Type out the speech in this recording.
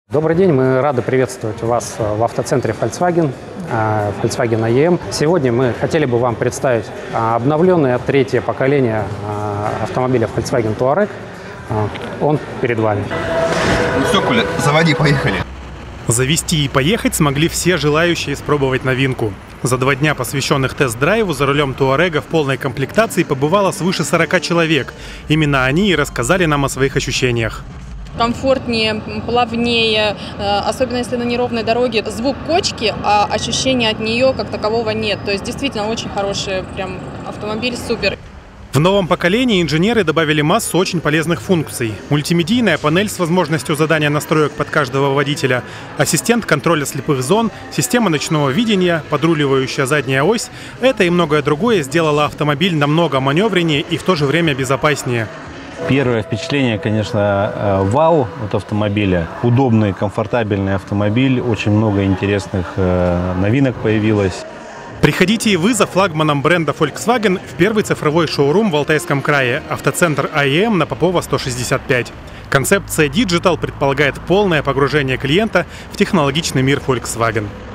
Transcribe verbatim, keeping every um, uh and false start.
Добрый день, мы рады приветствовать вас в автоцентре Volkswagen, Volkswagen ай эм. Сегодня мы хотели бы вам представить обновленное третье поколение автомобиля Volkswagen Touareg. Он перед вами. Ну все, Коля, заводи, поехали. Завести и поехать смогли все желающие испробовать новинку. За два дня, посвященных тест-драйву, за рулем Туарега в полной комплектации побывало свыше сорока человек. Именно они и рассказали нам о своих ощущениях. Комфортнее, плавнее, особенно если на неровной дороге. Звук кочки, а ощущения от нее как такового нет. То есть действительно очень хороший прям автомобиль, супер. В новом поколении инженеры добавили массу очень полезных функций. Мультимедийная панель с возможностью задания настроек под каждого водителя, ассистент контроля слепых зон, система ночного видения, подруливающая задняя ось. Это и многое другое сделало автомобиль намного маневреннее и в то же время безопаснее. Первое впечатление, конечно, вау от автомобиля. Удобный, комфортабельный автомобиль. Очень много интересных новинок появилось. Приходите и вы за флагманом бренда Volkswagen в первый цифровой шоурум в Алтайском крае, автоцентр ай эм на Попова сто шестьдесят пять. Концепция Digital предполагает полное погружение клиента в технологичный мир Volkswagen.